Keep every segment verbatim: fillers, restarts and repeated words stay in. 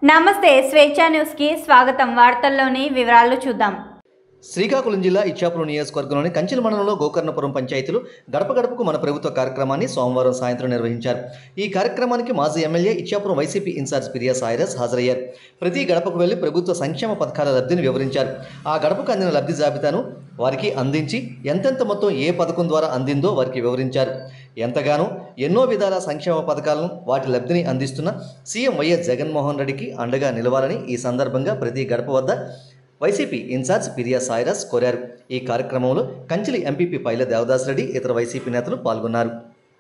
నమస్తే స్వేచ్ఛ న్యూస్ కి స్వాగతం। వార్తల్లోని వివరాలు చూద్దాం। శ్రీకాకుళం జిల్లా ఇచ్చాపురం నియోజకవర్గంలోని కంచెల మండలంలో గోకర్ణపురం పంచాయతీలు గడప గడపకు మన ప్రభుత్వ కార్యక్రమాన్ని సోమవారం సాయంత్రం నిర్వహించారు। ఈ కార్యక్రమానికి మాజీ ఎమ్మెల్యే ఇచ్చాపురం వైసీపీ ఇన్ఛార్జ్ పిరియా సాయిరస్ హాజరయ్యారు। ప్రతి గడపకు వెళ్లి ప్రభుత్వ సంక్షేమ పథకాల లబ్ధిని వివరించారు। ఆ గడపకు అందిన లబ్ధి జాబితాను వారికి అందించి ఎంతెంత మొత్తం ఏ పథకం ద్వారా అందిందో వారికి వివరించారు। ఎంతగానో ఎన్నో విధాల సంక్షేమ పథకాలను వాటి లబ్ధిని అందిస్తున్న సీఎం వైఎస్ జగన్మోహన్ రెడ్డికి అండగా నిలవాలని ఈ సందర్భంగా ప్రతి గడప వద్ద వైసీపీ ఇన్ఛార్జ్ పిరియా సాయిరస్ కోరారు। ఈ కార్యక్రమంలో కంచిలి ఎంపీపీ పైల దేవదాస్ రెడ్డి ఇతర వైసీపీ నేతలు పాల్గొన్నారు।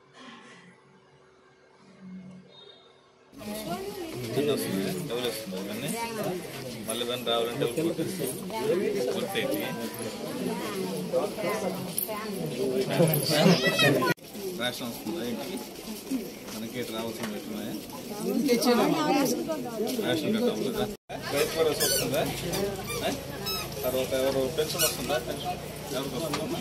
మనకి రావాల్సిన రేషన్ కట్టాలి, రైతు భరోసా వస్తుందా, తర్వాత ఎవరు పెన్షన్ వస్తుందా, పెన్షన్ ఎవరికి వస్తుందమ్మా,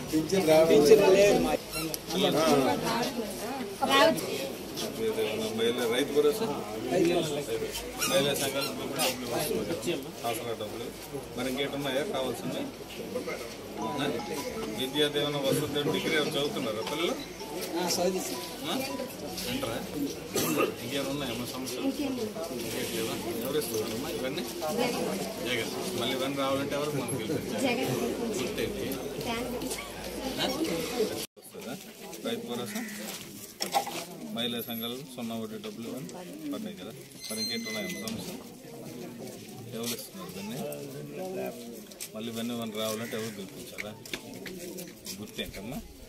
రైతు భరోసా మహిళా సంఘాలు డబ్బులు అవసరం డబ్బులు మరి ఇంకేటున్నాయా కావాల్సింది? విద్యా దీవెన వస్తుంది, డిగ్రీ ఎవరు చదువుతున్నారా పిల్లలు? వింటరా? ఇంకేమైనా ఉన్నాయమ్మా సమస్యలు? ఇంకేట్లేదా? ఎవరు ఇస్తున్నారమ్మా ఇవన్నీ? జగన్ మళ్ళీ ఇవన్నీ రావాలంటే ఎవరికి మనకు గుర్తేంటి వస్తుందా? రైతు భరోసా మహిళా సంఘాలు సున్నా వడ్డీ డబ్బులు ఇవన్నీ పడ్డాయి కదా, మరి ఇంకేంటున్నాయమ్మా సమస్యలు? ఎవరు ఇస్తున్నారు ఇవన్నీ? మళ్ళీ ఇవన్నీ ఇవన్నీ రావాలంటే ఎవరు గెలిపించారా? గుర్తేంటమ్మా?